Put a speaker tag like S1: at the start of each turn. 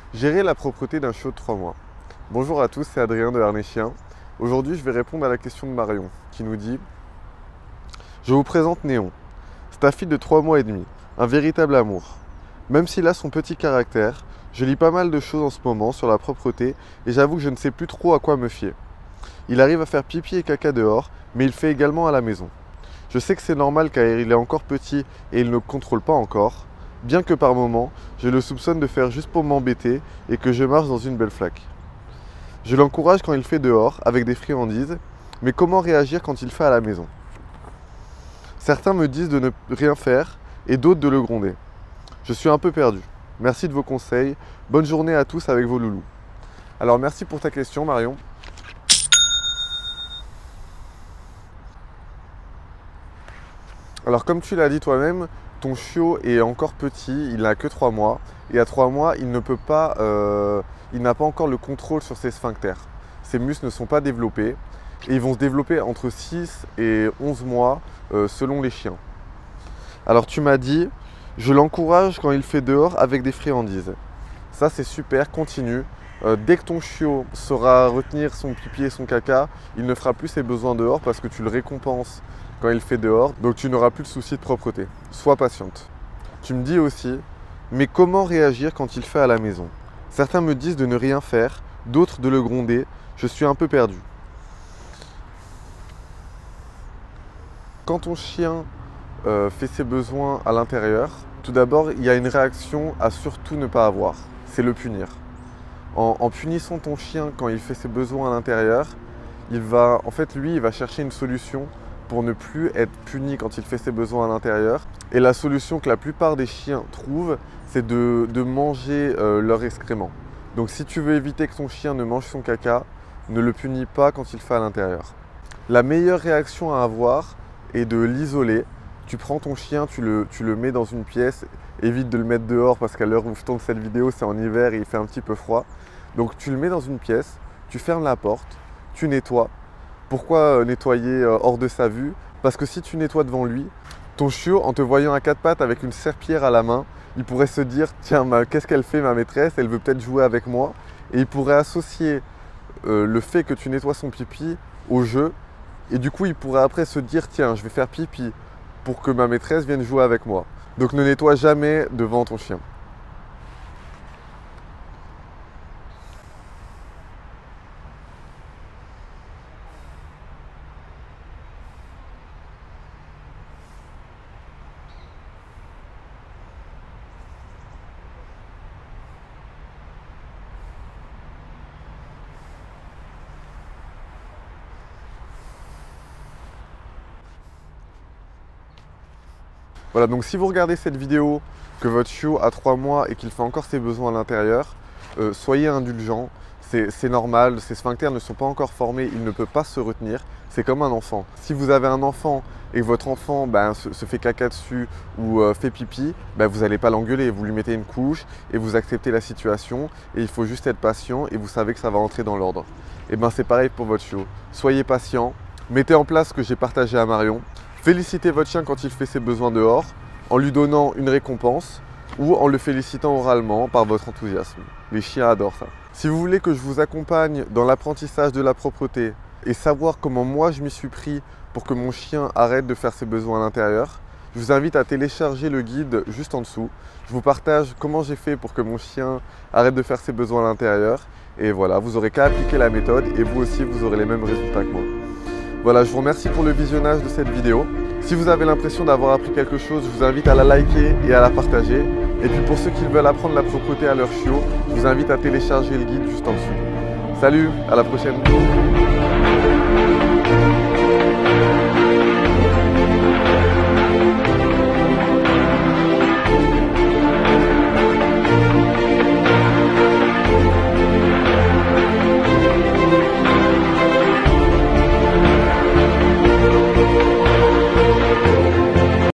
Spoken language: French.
S1: Gérer la propreté d'un chiot de 3 mois. Bonjour à tous, c'est Adrien de Harnais Chien. Aujourd'hui, je vais répondre à la question de Marion qui nous dit: je vous présente Néon. C'est un fil de 3 mois et demi, un véritable amour. Même s'il a son petit caractère, je lis pas mal de choses en ce moment sur la propreté et j'avoue que je ne sais plus trop à quoi me fier. Il arrive à faire pipi et caca dehors, mais il fait également à la maison. Je sais que c'est normal car il est encore petit et il ne contrôle pas encore, bien que par moments, je le soupçonne de faire juste pour m'embêter et que je marche dans une belle flaque. Je l'encourage quand il fait dehors, avec des friandises, mais comment réagir quand il fait à la maison? Certains me disent de ne rien faire et d'autres de le gronder. Je suis un peu perdu. Merci de vos conseils. Bonne journée à tous avec vos loulous. Alors merci pour ta question Marion. Alors comme tu l'as dit toi-même, ton chiot est encore petit, il n'a que 3 mois. Et à 3 mois, il n'a pas encore le contrôle sur ses sphincters. Ses muscles ne sont pas développés. Et ils vont se développer entre 6 et 11 mois selon les chiens. Alors tu m'as dit, je l'encourage quand il fait dehors avec des friandises. Ça c'est super, continue. Dès que ton chiot saura retenir son pipi et son caca, il ne fera plus ses besoins dehors parce que tu le récompenses quand il fait dehors, donc tu n'auras plus de soucis de propreté. Sois patiente. Tu me dis aussi, mais comment réagir quand il fait à la maison? Certains me disent de ne rien faire, d'autres de le gronder. Je suis un peu perdu. Quand ton chien fait ses besoins à l'intérieur, tout d'abord, il y a une réaction à surtout ne pas avoir, c'est le punir. En punissant ton chien quand il fait ses besoins à l'intérieur, il va chercher une solution pour ne plus être puni quand il fait ses besoins à l'intérieur. Et la solution que la plupart des chiens trouvent, c'est de manger leur excrément. Donc si tu veux éviter que ton chien ne mange son caca, ne le punis pas quand il fait à l'intérieur. La meilleure réaction à avoir est de l'isoler. Tu prends ton chien, tu le mets dans une pièce, évite de le mettre dehors parce qu'à l'heure où je tourne cette vidéo, c'est en hiver et il fait un petit peu froid. Donc tu le mets dans une pièce, tu fermes la porte, tu nettoies. Pourquoi nettoyer hors de sa vue? Parce que si tu nettoies devant lui, ton chiot, en te voyant à 4 pattes avec une serpillière à la main, il pourrait se dire: tiens, qu'est-ce qu'elle fait ma maîtresse? Elle veut peut-être jouer avec moi. Et il pourrait associer le fait que tu nettoies son pipi au jeu. Et du coup, il pourrait après se dire: tiens, je vais faire pipi pour que ma maîtresse vienne jouer avec moi. Donc ne nettoie jamais devant ton chien. Voilà, donc si vous regardez cette vidéo, que votre chiot a 3 mois et qu'il fait encore ses besoins à l'intérieur, soyez indulgents, c'est normal, ses sphincters ne sont pas encore formés, il ne peut pas se retenir, c'est comme un enfant. Si vous avez un enfant et que votre enfant se fait caca dessus ou fait pipi, vous n'allez pas l'engueuler, vous lui mettez une couche et vous acceptez la situation et il faut juste être patient et vous savez que ça va entrer dans l'ordre. Et c'est pareil pour votre chiot, soyez patient, mettez en place ce que j'ai partagé à Marion. Félicitez votre chien quand il fait ses besoins dehors, en lui donnant une récompense ou en le félicitant oralement par votre enthousiasme. Les chiens adorent ça. Si vous voulez que je vous accompagne dans l'apprentissage de la propreté et savoir comment moi je m'y suis pris pour que mon chien arrête de faire ses besoins à l'intérieur, je vous invite à télécharger le guide juste en dessous. Je vous partage comment j'ai fait pour que mon chien arrête de faire ses besoins à l'intérieur. Et voilà, vous n'aurez qu'à appliquer la méthode et vous aussi, vous aurez les mêmes résultats que moi. Voilà, je vous remercie pour le visionnage de cette vidéo. Si vous avez l'impression d'avoir appris quelque chose, je vous invite à la liker et à la partager. Et puis pour ceux qui veulent apprendre la propreté à leur chiot, je vous invite à télécharger le guide juste en dessous. Salut, à la prochaine.